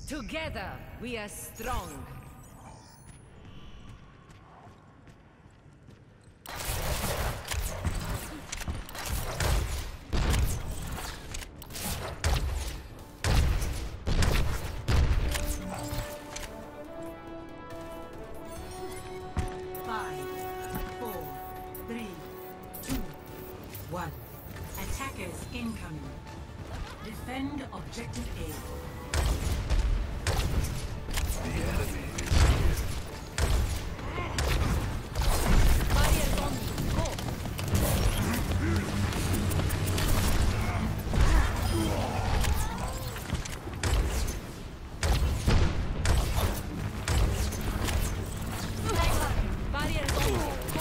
Together, we are strong. Attackers incoming. Defend objective A. The enemy is Barriers on me. Go. Barriers on me. Go.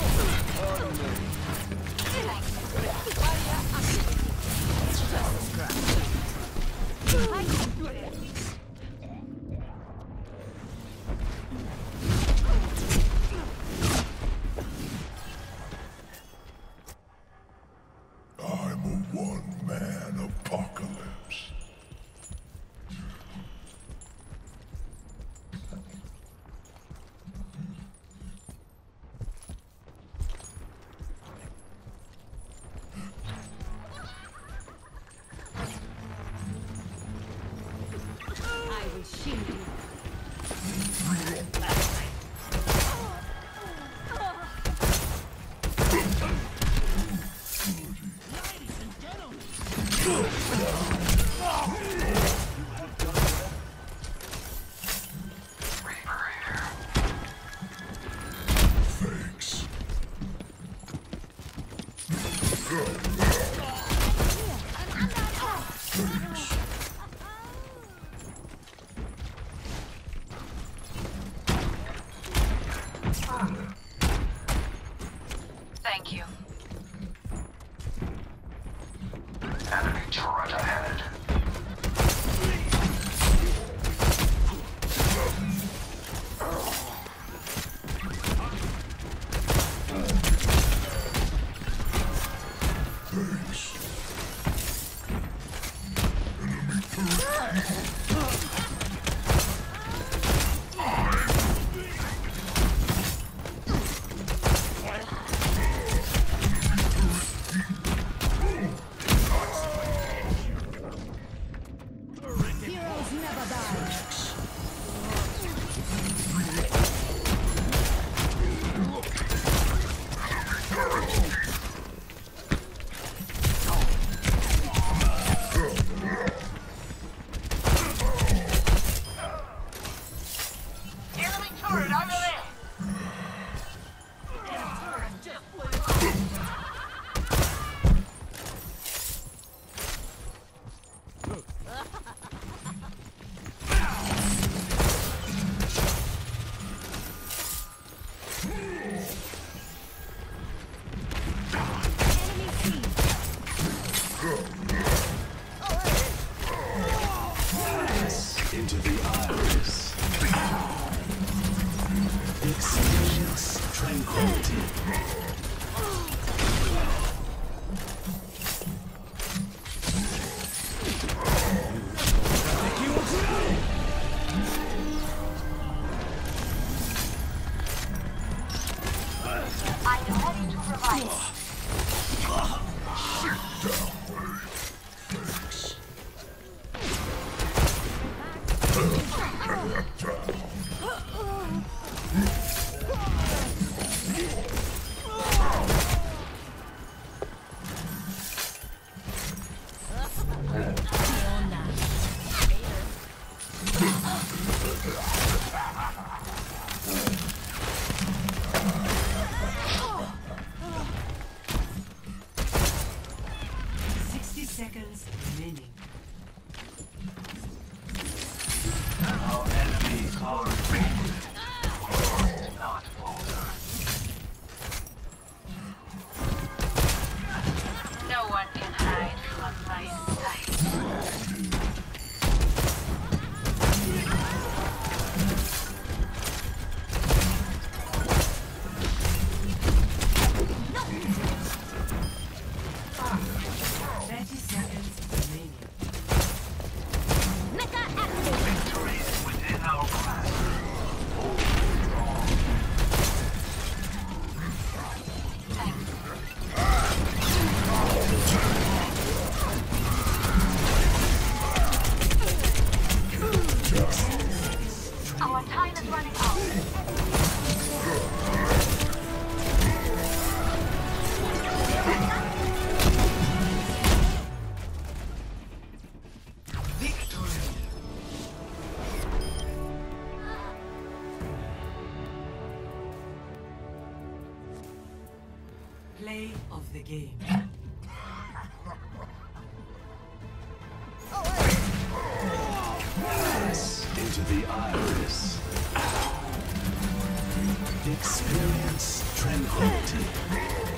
I'm a one-man apocalypse. I will shield you. Thanks. Thank you. Enemy turret ahead. Thanks. Enemy turret. Heroes never die. Enemy turret over there! Into the iris. Experience tranquility. I am ready to provide. Thanks. Seconds remaining. Our enemies are ready. Not over. No one can hide from my sight. Seconds remaining. Mecha active. Victory. game. Pass into the iris. Experience tranquility.